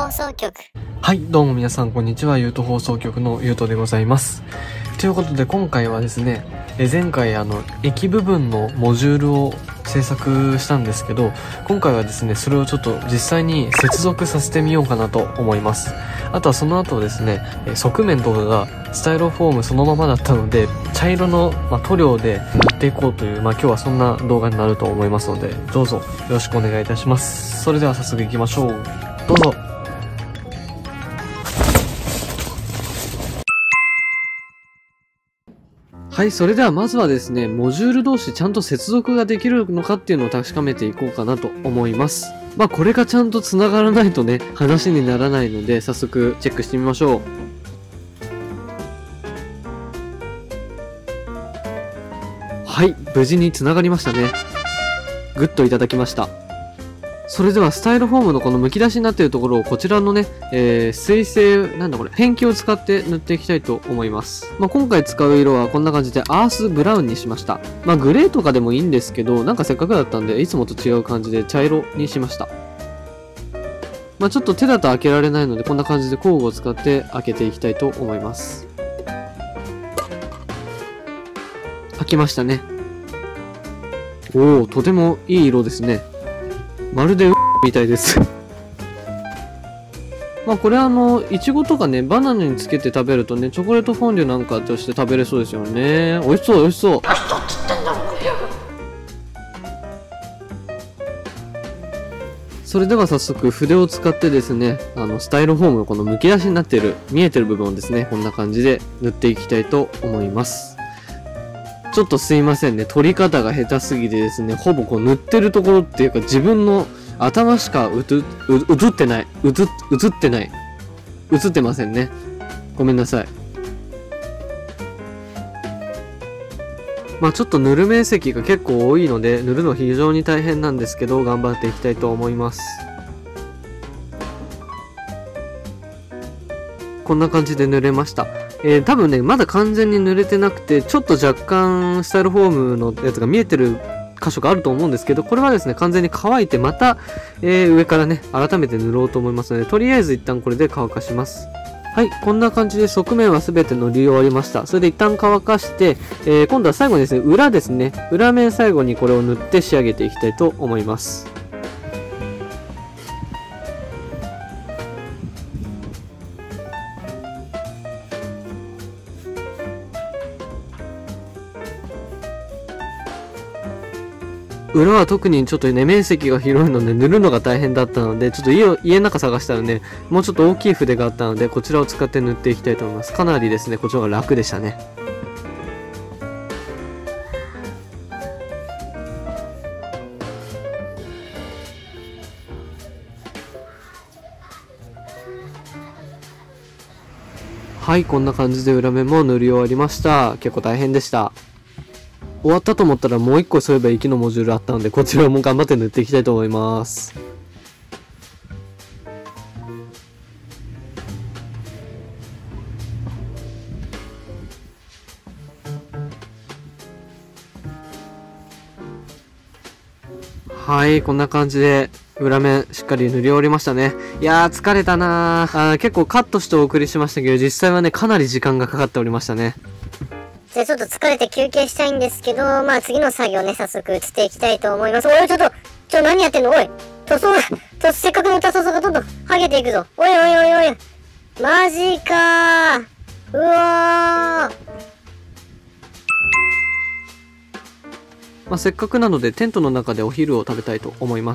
放送局。 はい、どうも皆さんこんにちは。ゆうと放送局のゆうとでございます。ということで今回はですね、前回駅部分のモジュールを制作したんですけど、今回はですね、それをちょっと実際に接続させてみようかなと思います。あとはその後ですね、側面とかがスタイロフォームそのままだったので、茶色の、塗料で塗っていこうという、今日はそんな動画になると思いますので、どうぞよろしくお願いいたします。それでは早速行きましょう。どうぞ。はい、それではまずはですね、モジュール同士ちゃんと接続ができるのかっていうのを確かめていこうかなと思います。これがちゃんと繋がらないとね、話にならないので、早速チェックしてみましょう。はい、無事に繋がりましたね。グッといただきました。それではスタイロフォームのこの剥き出しになっているところをこちらのね、水性、ペンキを使って塗っていきたいと思います。今回使う色はこんな感じでアースブラウンにしました。グレーとかでもいいんですけど、せっかくだったんでいつもと違う感じで茶色にしました。ちょっと手だと開けられないのでこんな感じで工具を使って開けていきたいと思います。開きましたね。おお、とてもいい色ですね。まるでみたいです。これいちごとかね、バナナにつけて食べるとね、チョコレートフォンデュなんかとして食べれそうですよね。美味しそう、美味しそう。それでは早速筆を使ってですね、スタイロフォームのこの剥き出しになっている、見えてる部分をですね、こんな感じで塗っていきたいと思います。ちょっとすいませんね。撮り方が下手すぎてですね、ほぼ塗ってるところっていうか自分の頭しか映ってない。映ってませんね。ごめんなさい。ちょっと塗る面積が結構多いので、塗るの非常に大変なんですけど、頑張っていきたいと思います。こんな感じで塗れました。多分ね、まだ完全に塗れてなくて、ちょっと若干スタイロフォームのやつが見えてる箇所があると思うんですけど、これはですね、完全に乾いてまた、上からね、改めて塗ろうと思いますので、とりあえず一旦これで乾かします。はい、こんな感じで側面は全て塗り終わりました。それで一旦乾かして、今度は最後にですね、裏ですね、裏面最後にこれを塗って仕上げていきたいと思います。裏は特にちょっとね、面積が広いので塗るのが大変だったので、ちょっと家の中探したらね、もうちょっと大きい筆があったので、こちらを使って塗っていきたいと思います。かなりですね、こっちの方が楽でしたね。はい、こんな感じで裏面も塗り終わりました。結構大変でした。終わったと思ったらもう一個そういえば息のモジュールあったので、こちらも頑張って塗っていきたいと思います。はい、こんな感じで裏面しっかり塗り終わりましたね。いやー疲れたなー。結構カットしてお送りしましたけど、実際はね、かなり時間がかかっておりましたね。 じゃあちょっと疲れて休憩したいんですけど、次の作業ね、早速移っていきたいと思います。おい、何やってんのおい。せっかく塗った塗装がどんどん剥げていくぞ。おい。マジかー。うわー。せっかくなのでテントの中でお昼を食べたいと思います。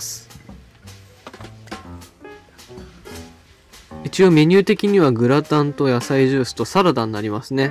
一応メニュー的にはグラタンと野菜ジュースとサラダになりますね。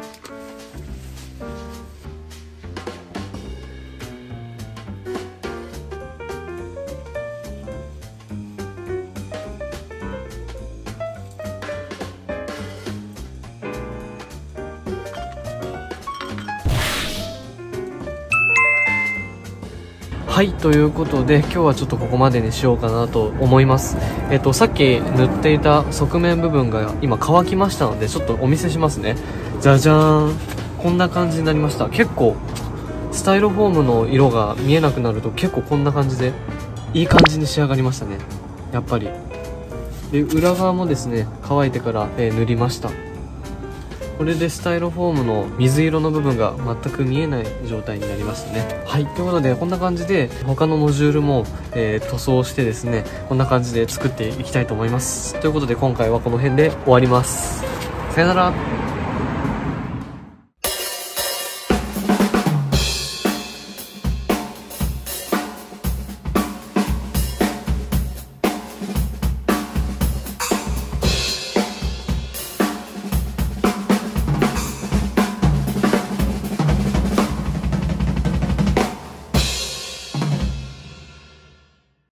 はい、ということで今日はちょっとここまでにしようかなと思います。さっき塗っていた側面部分が今乾きましたので、ちょっとお見せしますね。じゃじゃーん。こんな感じになりました。結構スタイロフォームの色が見えなくなると結構こんな感じでいい感じに仕上がりましたね。やっぱりで裏側もですね乾いてから、塗りました。これでスタイロフォームの水色の部分が全く見えない状態になりましたね。はい、ということでこんな感じで他のモジュールも、塗装してですね、こんな感じで作っていきたいと思います。ということで今回はこの辺で終わります。さよなら。